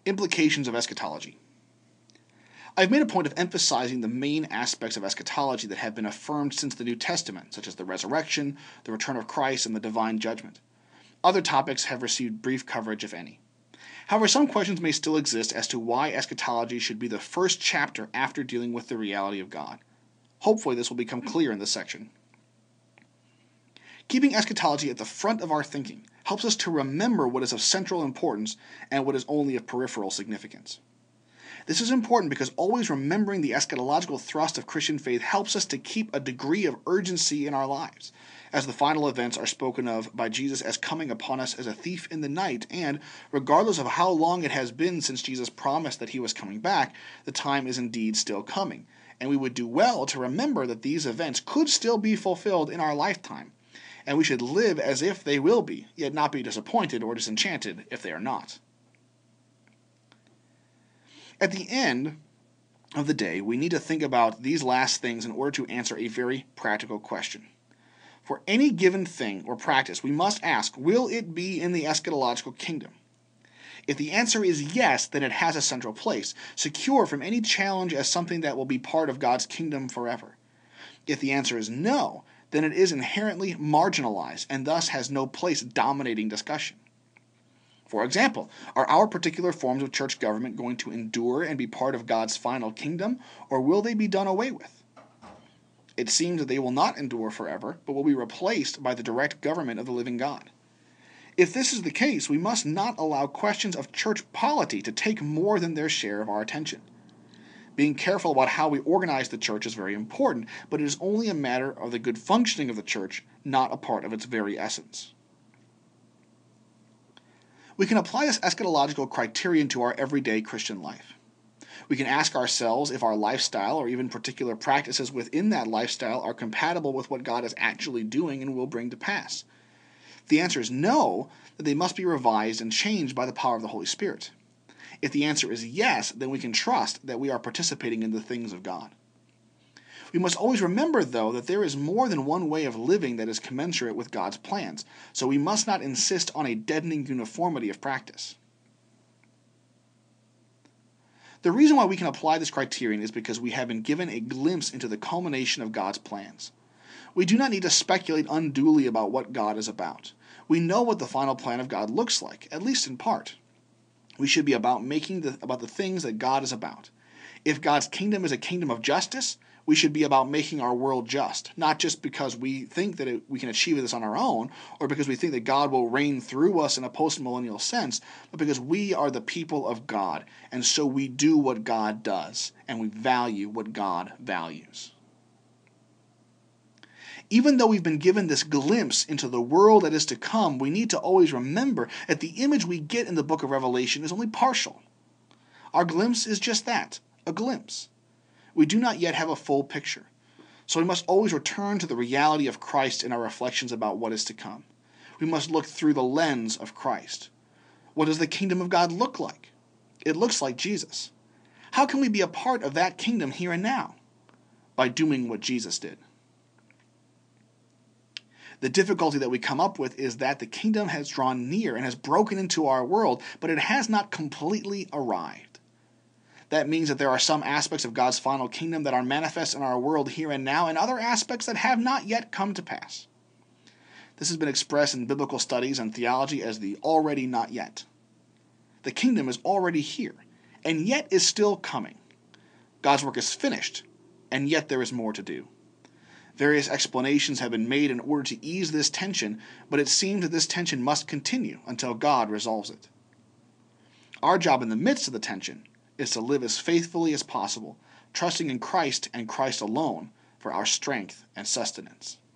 Implications of eschatology. I've made a point of emphasizing the main aspects of eschatology that have been affirmed since the New Testament, such as the resurrection, the return of Christ, and the divine judgment. Other topics have received brief coverage, if any. However, some questions may still exist as to why eschatology should be the first chapter after dealing with the reality of God. Hopefully this will become clear in this section. Keeping eschatology at the front of our thinking helps us to remember what is of central importance and what is only of peripheral significance. This is important because always remembering the eschatological thrust of Christian faith helps us to keep a degree of urgency in our lives, as the final events are spoken of by Jesus as coming upon us as a thief in the night, and, regardless of how long it has been since Jesus promised that he was coming back, the time is indeed still coming, and we would do well to remember that these events could still be fulfilled in our lifetime, and we should live as if they will be, yet not be disappointed or disenchanted if they are not. At the end of the day, we need to think about these last things in order to answer a very practical question. For any given thing or practice, we must ask, will it be in the eschatological kingdom? If the answer is yes, then it has a central place, secure from any challenge as something that will be part of God's kingdom forever. If the answer is no, then it is inherently marginalized and thus has no place dominating discussion. For example, are our particular forms of church government going to endure and be part of God's final kingdom, or will they be done away with? It seems that they will not endure forever, but will be replaced by the direct government of the living God. If this is the case, we must not allow questions of church polity to take more than their share of our attention. Being careful about how we organize the church is very important, but it is only a matter of the good functioning of the church, not a part of its very essence. We can apply this eschatological criterion to our everyday Christian life. We can ask ourselves if our lifestyle or even particular practices within that lifestyle are compatible with what God is actually doing and will bring to pass. If the answer is no, then they must be revised and changed by the power of the Holy Spirit. If the answer is yes, then we can trust that we are participating in the things of God. We must always remember, though, that there is more than one way of living that is commensurate with God's plans, so we must not insist on a deadening uniformity of practice. The reason why we can apply this criterion is because we have been given a glimpse into the culmination of God's plans. We do not need to speculate unduly about what God is about. We know what the final plan of God looks like, at least in part. We should be about the things that God is about. If God's kingdom is a kingdom of justice, we should be about making our world just, not just because we think that we can achieve this on our own, or because we think that God will reign through us in a post-millennial sense, but because we are the people of God, and so we do what God does, and we value what God values. Even though we've been given this glimpse into the world that is to come, we need to always remember that the image we get in the book of Revelation is only partial. Our glimpse is just that, a glimpse. We do not yet have a full picture, so we must always return to the reality of Christ in our reflections about what is to come. We must look through the lens of Christ. What does the kingdom of God look like? It looks like Jesus. How can we be a part of that kingdom here and now? By doing what Jesus did. The difficulty that we come up with is that the kingdom has drawn near and has broken into our world, but it has not completely arrived. That means that there are some aspects of God's final kingdom that are manifest in our world here and now, and other aspects that have not yet come to pass. This has been expressed in biblical studies and theology as the already not yet. The kingdom is already here, and yet is still coming. God's work is finished, and yet there is more to do. Various explanations have been made in order to ease this tension, but it seems that this tension must continue until God resolves it. Our job in the midst of the tension is to live as faithfully as possible, trusting in Christ and Christ alone for our strength and sustenance.